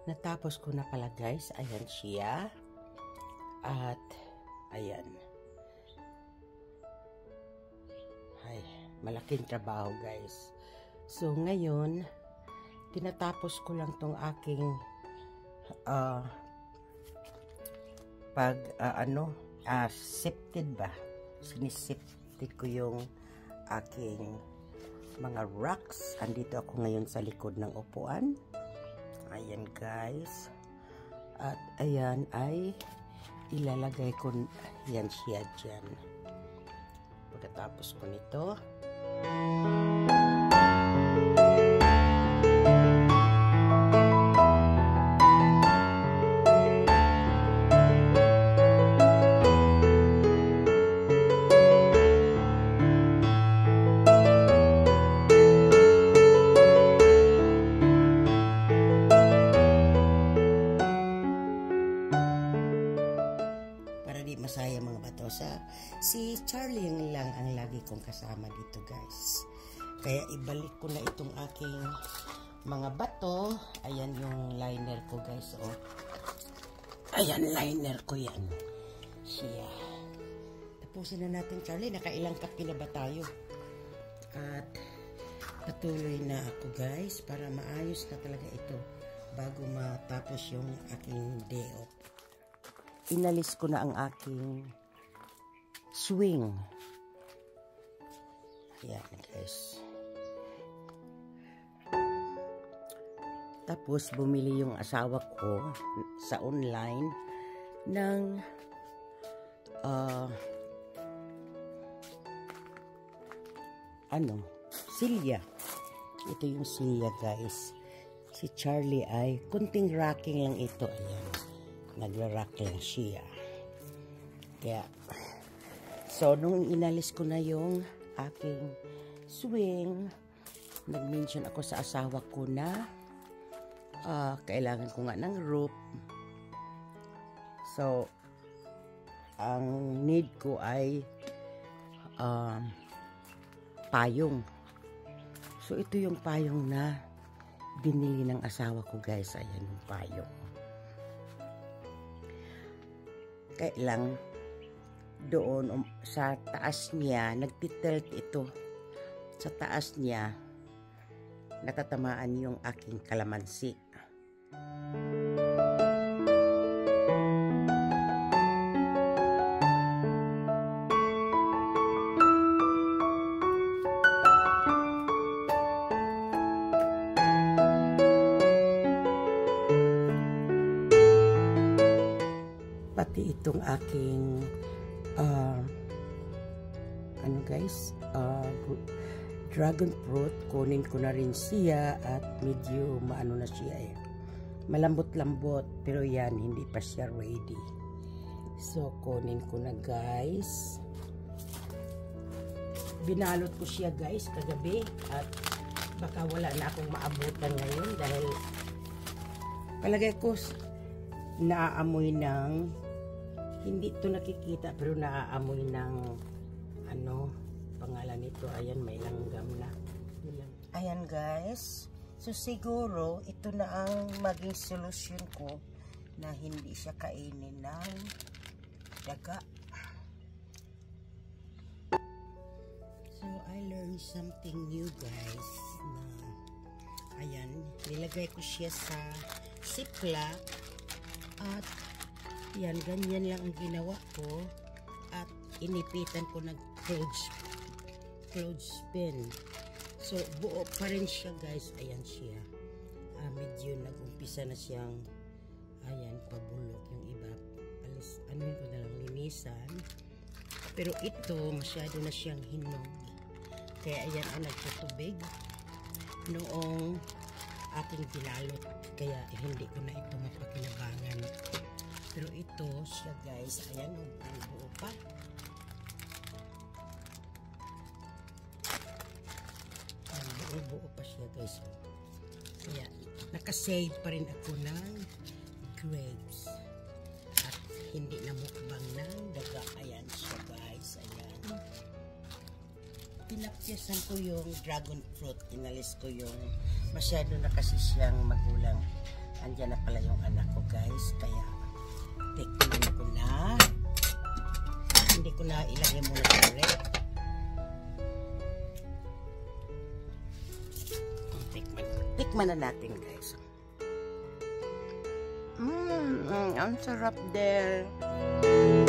Natapos ko na pala guys. Ayan siya. At ayan. Ay, malaking trabaho guys. So ngayon, tinatapos ko lang tong aking sifted ba? Sinisifted ko yung aking mga rocks. Andito ako ngayon sa likod ng upuan. Ayan guys. At ayan ay ilalagay ko yan siya dyan. Pagkatapos ko nito, masaya mga bato si Charlie lang ang lagi kong kasama dito guys, kaya ibalik ko na itong aking mga bato. Ayan yung liner ko guys, oh. Ayan, liner ko yan siya. Tapusin na natin Charlie, nakailang kape na ba tayo? At patuloy na ako guys para maayos na talaga ito bago matapos yung aking day off. Inalis ko na ang aking swing. Ayan guys. Tapos bumili yung asawa ko sa online ng silya. Ito yung silya guys. Si Charlie ay kunting rocking lang ito. Ayan. Nagra-rock lang siya. Kaya, so, nung inalis ko na yung aking swing, nag-mention ako sa asawa ko na kailangan ko nga ng rope. So, ang need ko ay payong. So, ito yung payong na binili ng asawa ko guys. Ayan yung payong. Kailang doon sa taas niya, nagtitilt ito. Sa taas niya, natatamaan yung aking kalamansi. Pati itong aking dragon fruit, kunin ko na rin siya at medyo maano na siya eh. Malambot-lambot pero yan hindi pa siya ready. So kunin ko na guys. Binalot ko siya guys kagabi at baka wala na akong maabutan ngayon dahil palagay ko naaamoy ng, hindi ito nakikita pero naaamoy ng pangalan nito. Ayan, may langgam na. Ayan guys, so siguro ito na ang maging solusyon ko na hindi siya kainin ng daga. So I learned something new guys na ayan, nilagay ko siya sa ziplock at yan, ganyan lang ang ginawa ko at inipitan ko ng clothespin. So buo pa rin siya guys. Ayan siya, medyo nag-umpisa na siyang ayan, pabulok yung iba. Ano ko na lang, linisan. Pero ito masyado na siyang hinog, kaya ayan ang nagtutubig noong aking binalot, kaya hindi ko na ito mapakinabangan. Pero ito siya guys, ayan, buo pa. Buo pa siya guys. Ayan, nakasave pa rin ako ng grapes at hindi na mukbang ng daga. Ayan siya guys, ayan. Pinapyasan ko yung dragon fruit, inalis ko yung masyado na kasi siyang magulang. andyan na pala yung anak ko guys, kaya tikman ko na. Hindi ko na ilagay muna sa rep. Tikman na natin guys. Ang sarap din.